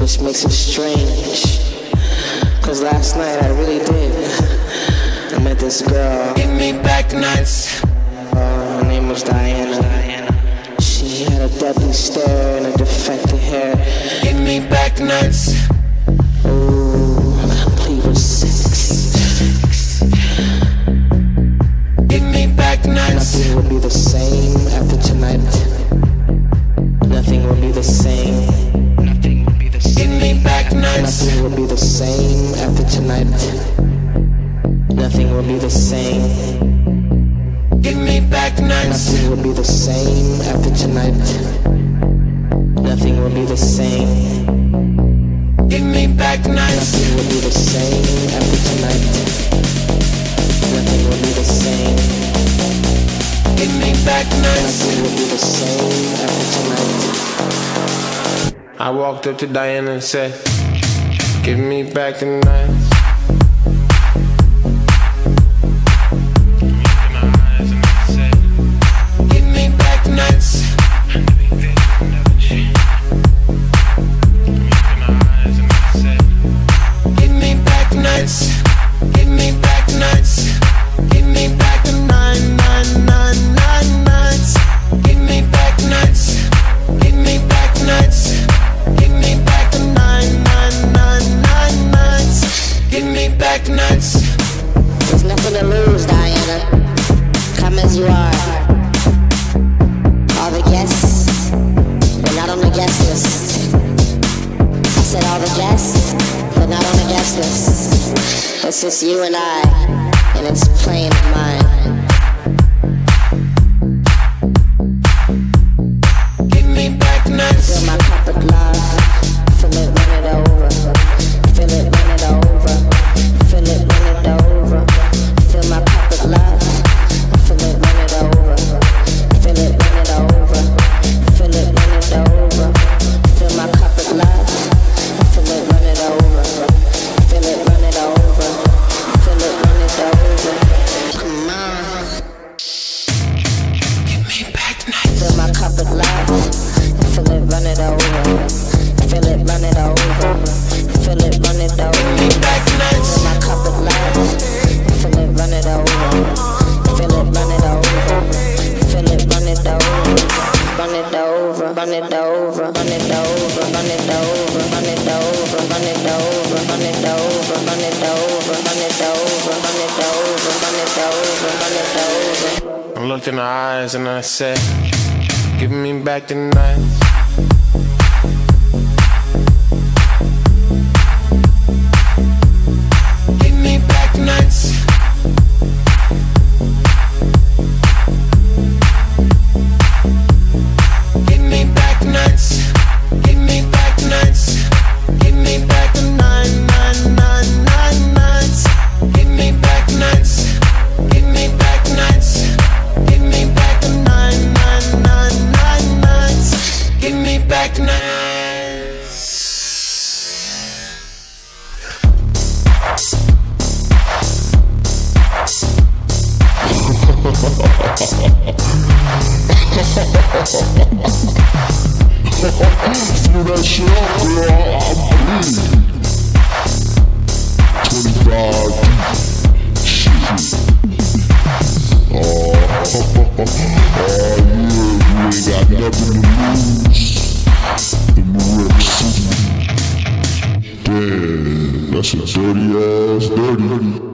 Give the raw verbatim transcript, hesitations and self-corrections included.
which makes it strange. Cause last night I really did. I met this girl. Give me back nights. Uh, her name was Diana. She had a deadly stare and a defective hair. Give me back nights. Ooh, complete with sex. Give me back nights. Nothing will be the same after tonight. Nothing will be the same. Nothing will be the same. Give me back nights. Nothing will be the same after tonight. Nothing will be the same. Give me back nights. Nothing will be the same after tonight. Nothing will be the same. Give me back nights. Nothing will be the same after tonight. Nothing will be the same. Give me back nights. Nothing will be the same after tonight. I walked up to Diana and said, give me back the nights. Give me back nights. Give me back nights. Give me back nights. Give me back the nine, nine, nine, nine nights. Give me back nights. Give me back nights. Give me back the nine, nine, nine, nine nights. Give me back nights. There's nothing to lose, Diana. Come as you are. All the guests, they're not on the guest list. I said all the guests, they're not on the guest list. It's just you and I, and it's plain in mind. Give me back nights. Fill my cup with love, fill it, run it over. Fill it, run it over. Fill it, run it over. Fill my cup with love, fill it, run it over. Fill it, run it over. Fill it, run it over. Fill my cup with love, fill it, run it over. Fill it, run it over. Fill it, run it over. Come on. Give me back nights. Fill my cup with love, fill it, run it over. Fill it, run it over. Fill it, run it over. Give me back nights. Fill my cup with love, fill it, run it over. Fill it, run it over. Fill it, run it over. Run it over, run it over, run it over, run it over, run it over, run it over, run it over, run it over, run it over, run it over, run it over, run it over. I looked in her eyes and I said, give me back the nights. Give me back nights. Give me back nights. Give me back nights. Give me back the nine, nine, nine, nine nights. Give me back nights. Give me back nights. Give me back the nine, nine, nine, nine nights. Give me back nights. Flew that shit up, girl. I'm bleeding. twenty-five deep. Shit. Oh, oh, yeah, you ain't got nothing to lose. In New York City. Damn, that's a dirty ass dirty.